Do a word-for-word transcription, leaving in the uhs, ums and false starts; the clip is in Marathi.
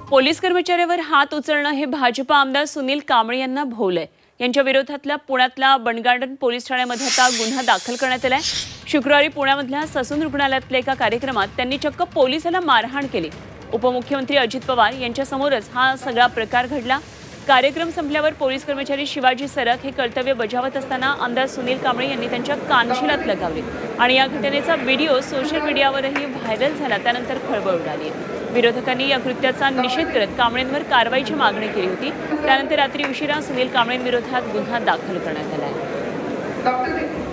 पोलीस कर्मचाऱ्यावर हात उचलणं हे भाजप आमदार सुनील कांबळे यांना भोवलंय। यांच्या विरोधातल्या पुण्यातल्या बंडगार्डन पोलीस ठाण्यामध्ये आता गुन्हा दाखल करण्यात आलाय। शुक्रवारी पुण्यामधल्या ससून रुग्णालयातल्या एका कार्यक्रमात त्यांनी चक्क पोलिसाला मारहाण केली। उपमुख्यमंत्री अजित पवार यांच्या समोरच हा सगळा प्रकार घडला। कार्यक्रम संपल्यावर पोलीस कर्मचारी शिवाजी सरक हे कर्तव्य बजावत असताना आमदार सुनील कांबळे यांनी त्यांच्या कानशिलात लगावले आणि या घटनेचा व्हिडिओ सोशल मीडियावरही व्हायरल झाला। त्यानंतर खळबळ उडाली। विरोधकांनी या कृत्याचा निषेध करत कांबळेंवर कारवाईची मागणी केली होती। त्यानंतर रात्री उशिरा सुनील कांबळेंविरोधात गुन्हा दाखल करण्यात आला आहे।